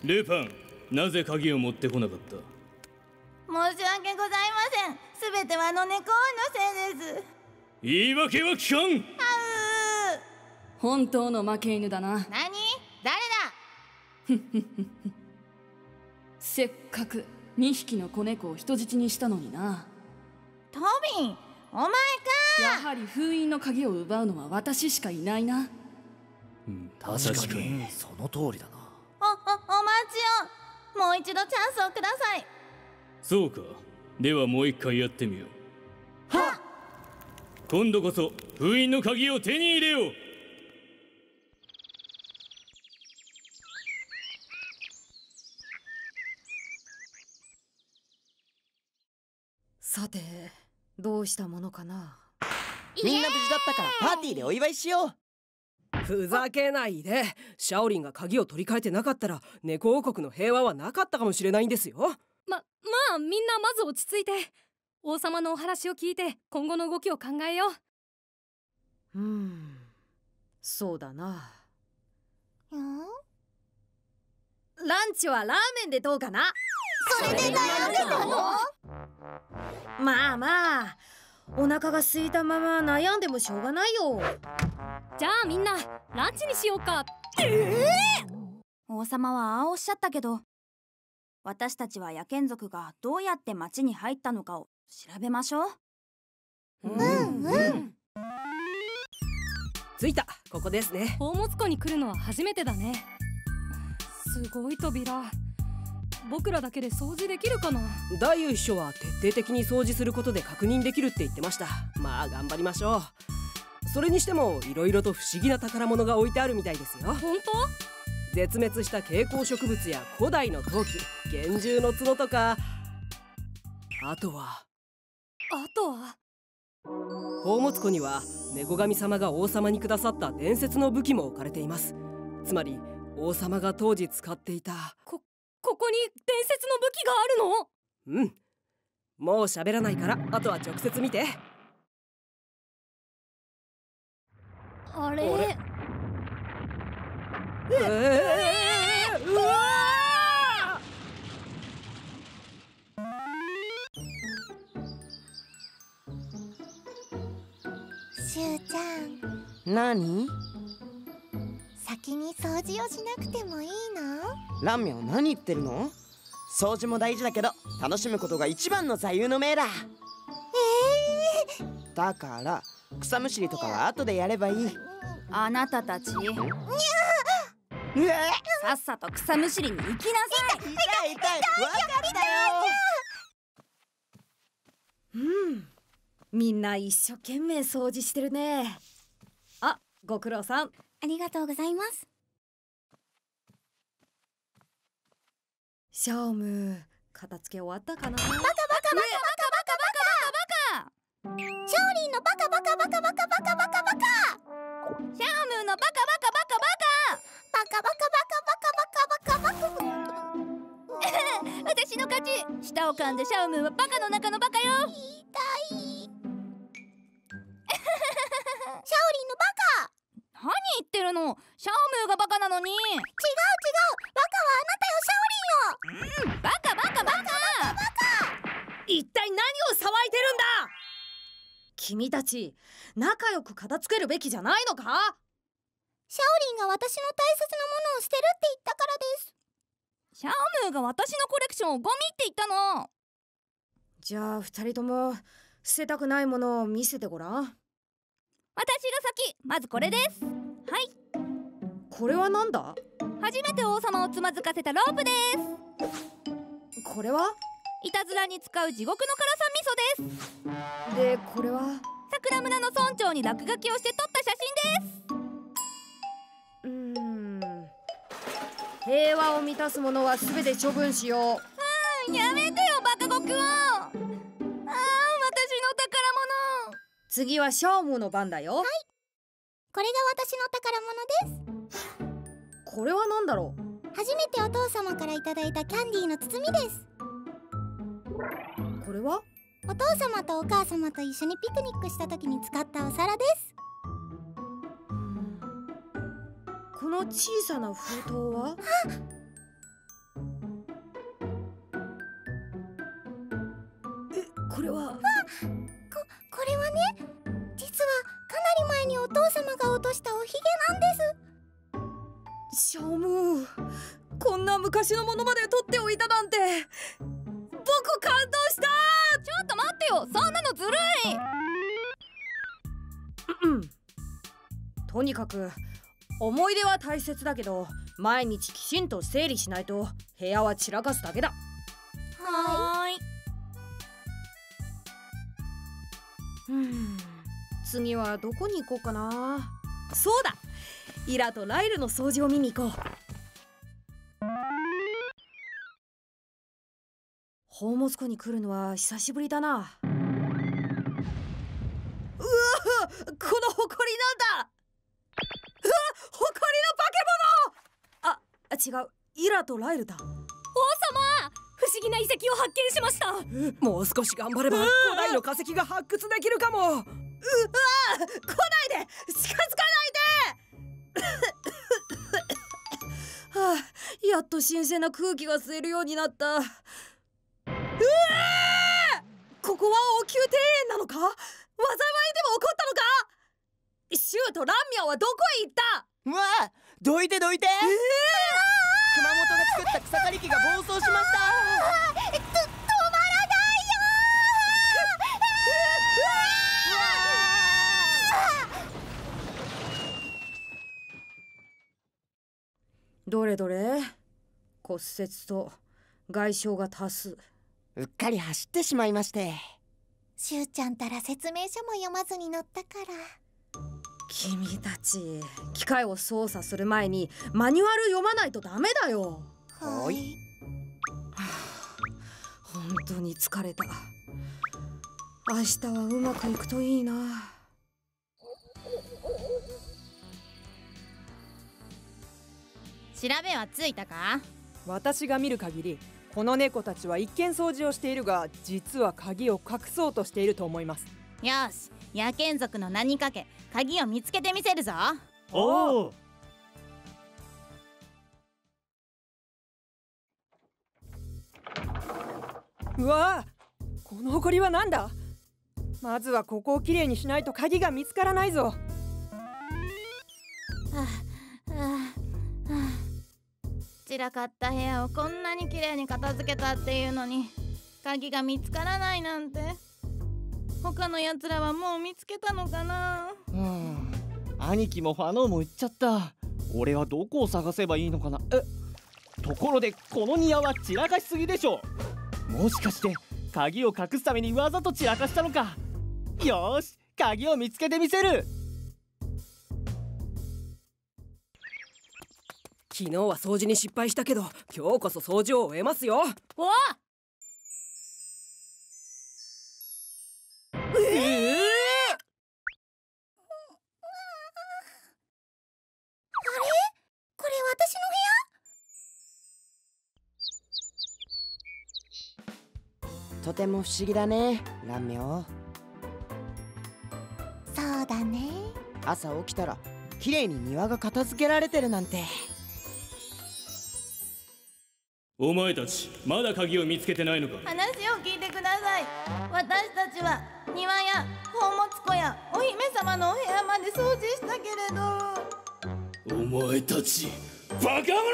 ルパン、なぜ鍵を持ってこなかった？ 申し訳ございません。すべてはあの猫のせいです。 言い訳は聞かん。 本当の負け犬だな。 何？誰だ？ せっかく2匹の子猫を人質にしたのにな。 トビン、お前か。 やはり封印の鍵を奪うのは私しかいないな。 確かにその通りだな。 お待ちを。もう一度チャンスをください。 そうか。ではもう一回やってみよう。 はっ。 今度こそ封印の鍵を手に入れよう。 さて、どうしたものかな。 みんな無事だったからパーティーでお祝いしよう。 ふざけないで。シャオリンが鍵を取り替えてなかったら猫王国の平和はなかったかもしれないんですよ。 まあみんなまず落ち着いて王様のお話を聞いて今後の動きを考えよう。 そうだな。 ランチはラーメンでどうかな。 それで悩んでたの？ まあお腹が空いたまま悩んでもしょうがないよ。 じゃあみんなランチにしようか。 王様はああおっしゃったけど、私たちは野犬族がどうやって町に入ったのかを調べましょう。 着いた。ここですね。 宝物庫に来るのは初めてだね。すごい扉。僕らだけで掃除できるかな。 大優秘書は徹底的に掃除することで確認できるって言ってました。まあ頑張りましょう。それにしても色々と不思議な宝物が置いてあるみたいですよ。 本当？ 絶滅した蛍光植物や古代の陶器、幻獣の角とか、あとは宝物庫には猫神様が王様にくださった伝説の武器も置かれています。つまり王様が当時使っていたここに伝説の武器があるの？ もう喋らないからあとは直接見て。 あれ？ うわしゅうちゃん、 何？ 先に掃除をしなくてもいいの？ ランミョン、何言ってるの？掃除も大事だけど楽しむことが一番の座右の銘だ。だから草むしりとかは後でやればいい。 あなたたち、さっさと草むしりに行きなさい。 痛い分かったよ。 みんな一生懸命掃除してるね。あ、ご苦労さん。 ありがとうございます。 シャオム、片付け終わったかな。 バカシャオリンのバカバカシャオムのバカバカバカ私の勝ち。舌を噛んでシャオムはバカの中のバカよ。痛い。シャオリンのバカ。何言ってるの？シャオムがバカなのに。違う。バカはあなたよ、シャオリンよ。バカ一体何を騒いでるんだ。君たち仲良く片付けるべきじゃないのか。 シャオリンが私の大切なものを捨てるって言ったからです。シャオムが私のコレクションをゴミって言ったの。 じゃあ二人とも捨てたくないものを見せてごらん。 私が先。まずこれです。はい。 これはなんだ？ 初めて王様をつまずかせたロープです。 これはいたずらに使う地獄の辛さ味噌です。 で、これは桜村の村長に落書きをして撮った写真です。 平和を満たすものは全て処分しよう。やめてよ、バカ極王。私の宝物。 次はシャオムの番だよ。はい、 これが私の宝物です。 これは何だろう。 初めてお父様からいただいたキャンディーの包みです。 これはお父様とお母様と一緒にピクニックした時に使ったお皿です。 この小さな封筒は？ これはこれはね、実はかなり前にお父様が落としたおひげなんです。 シャム、こんな昔のものまで取っておいたなんて、僕感動した。 ちょっと待ってよ、そんなのずるい。 とにかく思い出は大切だけど、毎日きちんと整理しないと部屋は散らかすだけだ。 はーい。 次はどこに行こうかな。そうだ、イラとライルの掃除を見に行こう。宝物庫に来るのは久しぶりだな。うわ、この埃なんだ。うわ、埃の化け物。違う、イラとライルだ。 王様、不思議な遺跡を発見しました。 もう少し頑張れば古代の化石が発掘できるかも。 来ないで、近づかないで。はあ、やっと新鮮な空気が吸えるようになった。ここは王宮庭園なのか？災いでも起こったのか？シューとランミョンはどこへ行った？ うわあ、どいてどいて。熊本が作った草刈り機が暴走しました。止まらないよどれどれ、骨折と外傷が多数。 うっかり走ってしまいまして。 しゅうちゃんたら説明書も読まずに乗ったから。 君たち、機械を操作する前にマニュアル読まないとダメだよ。 はい。 本当に疲れた。明日はうまくいくといいな。 調べはついたか？ 私が見る限り、この猫たちは一見掃除をしているが、実は鍵を隠そうとしていると思います。 よし、野犬族の名にかけ鍵を見つけてみせるぞ。 おお。 うわあ、この埃はなんだ？まずはここをきれいにしないと鍵が見つからないぞ。 散らかった部屋をこんなに綺麗に片付けたっていうのに鍵が見つからないなんて。他のやつらはもう見つけたのかな。 兄貴もファノーも言っちゃった。俺はどこを探せばいいのかな。ところでこの庭は散らかしすぎでしょ。もしかして鍵を隠すためにわざと散らかしたのか。よーし、鍵を見つけてみせる。 昨日は掃除に失敗したけど、今日こそ掃除を終えますよ。 お！ これ私のとても不思議だね、ランミョウ。 そうだね。 朝起きたら綺麗に庭が片付けられてるなんて。 お前たちまだ鍵を見つけてないのか。 話を聞いてください。私たちは庭や宝物庫やお姫様のお部屋まで掃除したけれど。 お前たちバカ者が！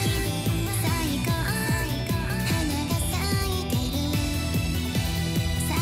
最高花が咲いてる。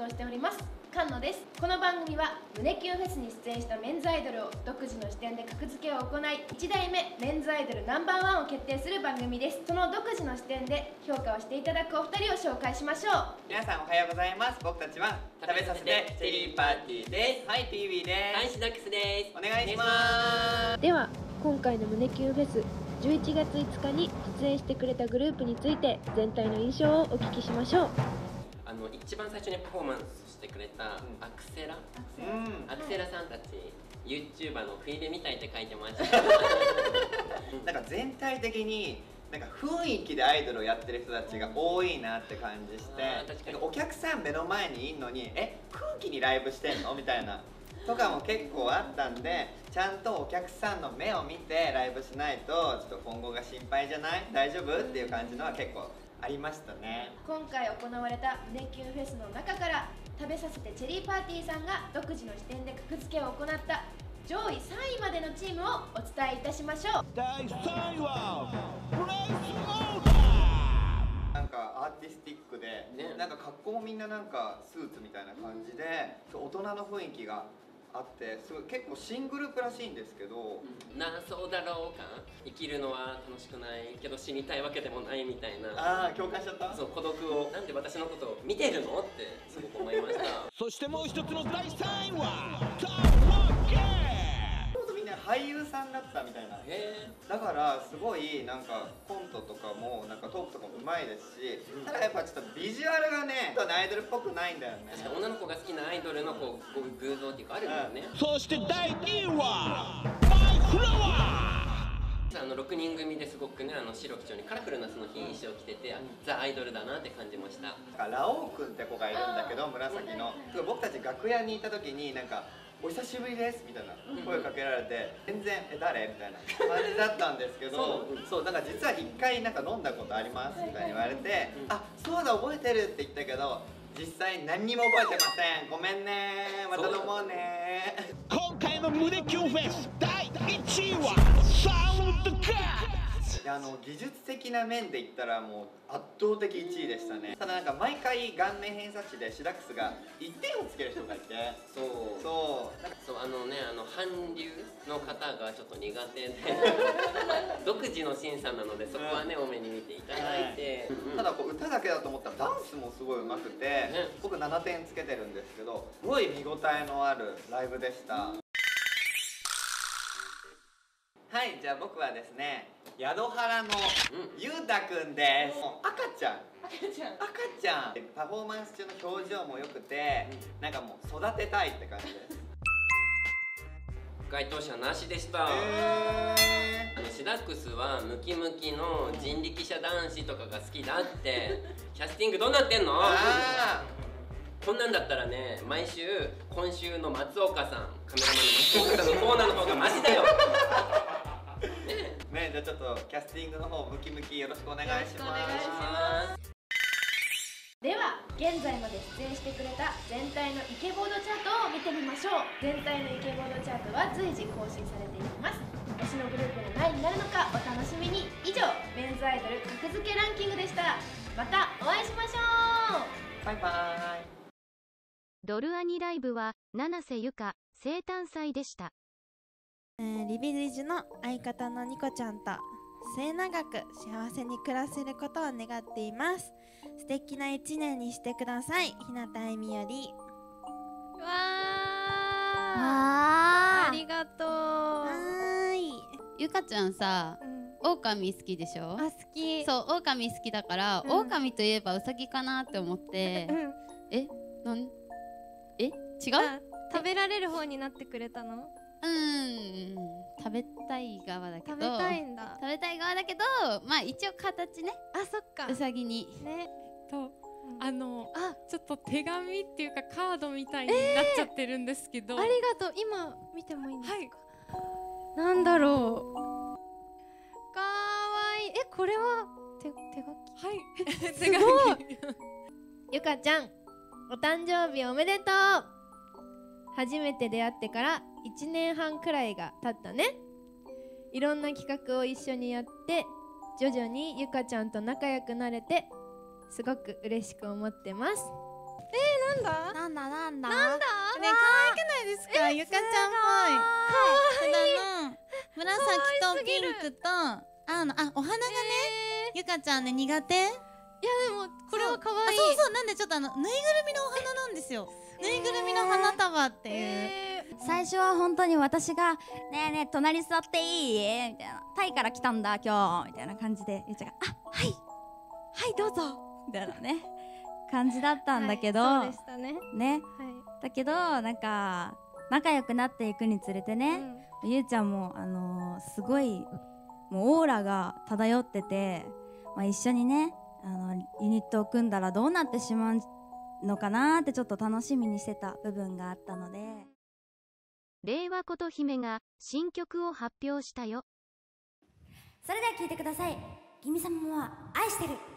をしております菅野です。この番組は胸キュンフェスに出演したメンズアイドルを独自の視点で格付けを行い、1代目メンズアイドルＮｏ.1を決定する番組です。その独自の視点で評価をしていただくお二人を紹介しましょう。 皆さんおはようございます。僕たちは食べさせてチェリーパーティーです。はい、ピービーです。はい、シダックスです。お願いします。 では今回の胸キュンフェス11月5日に出演してくれたグループについて全体の印象をお聞きしましょう。 一番最初にパフォーマンスしてくれたアクセラさんたち、YouTuber のフィーレみたいって書いてましたなんか全体的になんか雰囲気でアイドルをやってる人たちが多いなって感じして、なんかお客さん目の前にいんのに空気にライブしてんのみたいなとかも結構あったんで、ちゃんとお客さんの目を見てライブしないとちょっと今後が心配じゃない？大丈夫？っていう感じのは結構ありましたね。 今回行われた胸キュンフェスの中から食べさせてチェリーパーティーさんが独自の視点で格付けを行った上位3位までのチームをお伝えいたしましょう。 第3位はなんかアーティスティックで、なんか格好もみんななんかスーツみたいな感じで大人の雰囲気があって、すごい結構シングループらしいんですけど、 そうだろうか、生きるのは楽しくないけど死にたいわけでもないみたいな。 ああ、共感しちゃった。 そう、孤独をなんで私のことを見てるのってすごく思いましたそしてもう一つの第3位はみんな俳優さんだったみたいな。だからすごいなんかコントとかもなんかトークとかもうまいですし、ただやっぱちょっとビジュアルがねアイドルっぽくないんだよね。 確か女の子が好きなアイドルのこう偶像っていうかあるよね。 そして第2位は 6人組ですごくね、白基調にカラフルなその衣装を着てて、ザ・アイドルだなって感じました。 ラオウくんって子がいるんだけど、紫の僕たち楽屋にいた時になんかお久しぶりですみたいな声をかけられて、全然誰みたいな感じだったんですけど、そうなんか実は1回なんか飲んだことありますみたいに言われて、あ、そうだ覚えてるって言ったけど実際何にも覚えてません、ごめんね、また飲もうね。今回の胸キュンフェス第1位はサウンドカー。技術的な面で言ったらもう圧倒的1位でしたね。ただなんか毎回顔面偏差値でシダックスが1点をつける人がいて、 韓流の方がちょっと苦手で独自の審査なのでそこはね、多めに見ていただいて、 ただこう歌だけだと思ったらダンスもすごい上手くて、僕7点つけてるんですけど、すごい見応えのあるライブでした。はい、じゃあ僕はですね、宿原のゆうたくんです。赤ちゃんパフォーマンス中の表情も良くて、なんかもう育てたいって感じです。 該当者なしでした。シダックスはムキムキの人力車男子とかが好きだってキャスティングどうなってんの？こんなんだったらね、毎週今週の松岡さん、カメラマンの松岡さんのコーナーの方がマシだよね、じゃあちょっとキャスティングの方ムキムキよろしくお願いします。 では現在まで出演してくれた全体のイケボードチャートを見てみましょう。全体のイケボードチャートは随時更新されていきます。推しのグループが何になるのかお楽しみに。以上、メンズアイドル格付けランキングでした。またお会いしましょう。 バイバイ。 ドルアニライブは七瀬ゆか生誕祭でした。 リビリジの相方のニコちゃんと末永く幸せに暮らせることを願っています。素敵な一年にしてください。ひなたえみより。 わありがとう。 ゆかちゃんさ、狼好きでしょ？ 好き。 そう、狼好きだから、狼といえばウサギかなって思って、違う？ 食べられる方になってくれたの？ 食べたい側だけど、 食べたいんだ。 食べたい側だけど、まあ一応形ね。 そっか。 うさぎに。 ね。 ちょっと手紙っていうかカードみたいになっちゃってるんですけど、 ありがとう。今見てもいいんですか？なんだろう。かわいい。これは手書き？ 手書き。 ゆかちゃん、お誕生日おめでとう。初めて出会ってから1年半くらいが経ったね。いろんな企画を一緒にやって徐々にゆかちゃんと仲良くなれてすごく嬉しく思ってます。 なんだなんだね、可愛くないですか？ゆかちゃんっぽい。紫とピンクと青の、お花がね、ゆかちゃんね苦手。いやでもこれは可愛い。 そう、なんでちょっとぬいぐるみのお花なんですよ。ぬいぐるみの花束っていう。 最初は本当に私が「ねえねえ隣座っていい?」みたいな「タイから来たんだ今日」みたいな感じでゆうちゃんが「はいはいどうぞ」みたいなね感じだったんだけど、 そうでしたね。 だけどなんか仲良くなっていくにつれてね、ゆうちゃんもすごいもうオーラが漂ってて、一緒にねユニットを組んだらどうなってしまうのかなってちょっと楽しみにしてた部分があったので。 令和琴姫が新曲を発表したよ。 それでは聴いてください。君様は愛してる。